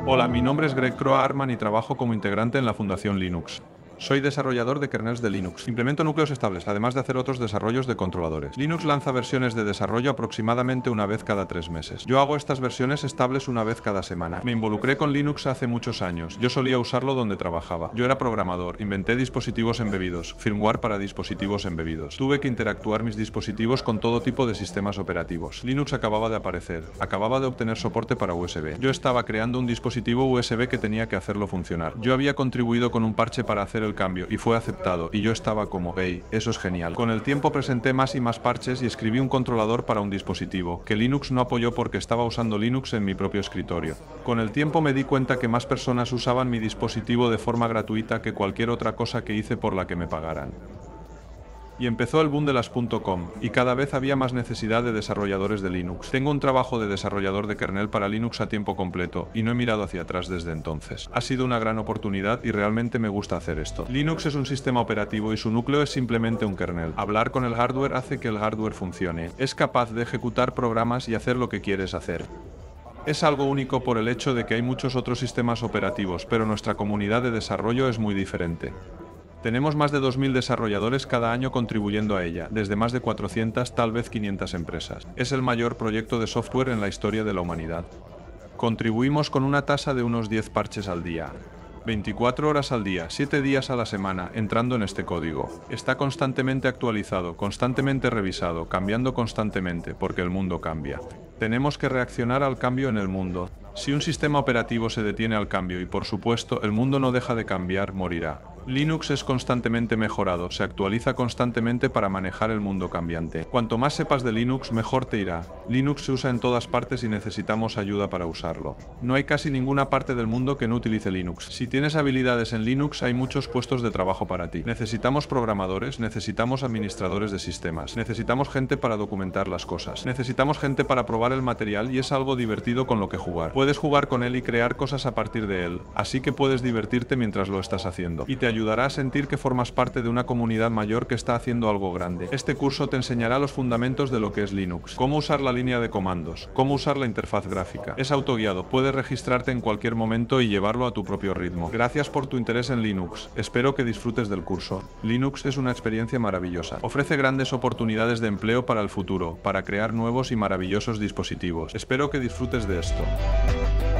Hola, mi nombre es Greg Kroah-Hartman y trabajo como integrante en la Fundación Linux. Soy desarrollador de kernels de Linux. Implemento núcleos estables, además de hacer otros desarrollos de controladores. Linux lanza versiones de desarrollo aproximadamente una vez cada 3 meses. Yo hago estas versiones estables una vez cada semana. Me involucré con Linux hace muchos años. Yo solía usarlo donde trabajaba. Yo era programador, inventé dispositivos embebidos, firmware para dispositivos embebidos. Tuve que interactuar mis dispositivos con todo tipo de sistemas operativos. Linux acababa de aparecer. Acababa de obtener soporte para USB. Yo estaba creando un dispositivo USB que tenía que hacerlo funcionar. Yo había contribuido con un parche para hacer el cambio y fue aceptado, y yo estaba como, hey, eso es genial. Con el tiempo presenté más y más parches y escribí un controlador para un dispositivo, que Linux no apoyó porque estaba usando Linux en mi propio escritorio. Con el tiempo me di cuenta que más personas usaban mi dispositivo de forma gratuita que cualquier otra cosa que hice por la que me pagaran. Y empezó el boom de las .com, y cada vez había más necesidad de desarrolladores de Linux. Tengo un trabajo de desarrollador de kernel para Linux a tiempo completo, y no he mirado hacia atrás desde entonces. Ha sido una gran oportunidad y realmente me gusta hacer esto. Linux es un sistema operativo y su núcleo es simplemente un kernel. Hablar con el hardware hace que el hardware funcione. Es capaz de ejecutar programas y hacer lo que quieres hacer. Es algo único por el hecho de que hay muchos otros sistemas operativos, pero nuestra comunidad de desarrollo es muy diferente. Tenemos más de 2.000 desarrolladores cada año contribuyendo a ella, desde más de 400, tal vez 500 empresas. Es el mayor proyecto de software en la historia de la humanidad. Contribuimos con una tasa de unos 10 parches al día. 24 horas al día, 7 días a la semana, entrando en este código. Está constantemente actualizado, constantemente revisado, cambiando constantemente, porque el mundo cambia. Tenemos que reaccionar al cambio en el mundo. Si un sistema operativo se detiene al cambio y, por supuesto, el mundo no deja de cambiar, morirá. Linux es constantemente mejorado, se actualiza constantemente para manejar el mundo cambiante. Cuanto más sepas de Linux, mejor te irá. Linux se usa en todas partes y necesitamos ayuda para usarlo. No hay casi ninguna parte del mundo que no utilice Linux. Si tienes habilidades en Linux, hay muchos puestos de trabajo para ti. Necesitamos programadores, necesitamos administradores de sistemas, necesitamos gente para documentar las cosas, necesitamos gente para probar el material y es algo divertido con lo que jugar. Puedes jugar con él y crear cosas a partir de él, así que puedes divertirte mientras lo estás haciendo. Y te ayudará a sentir que formas parte de una comunidad mayor que está haciendo algo grande. Este curso te enseñará los fundamentos de lo que es Linux, cómo usar la línea de comandos, cómo usar la interfaz gráfica. Es autoguiado, puedes registrarte en cualquier momento y llevarlo a tu propio ritmo. Gracias por tu interés en Linux, espero que disfrutes del curso. Linux es una experiencia maravillosa. Ofrece grandes oportunidades de empleo para el futuro, para crear nuevos y maravillosos dispositivos. Espero que disfrutes de esto.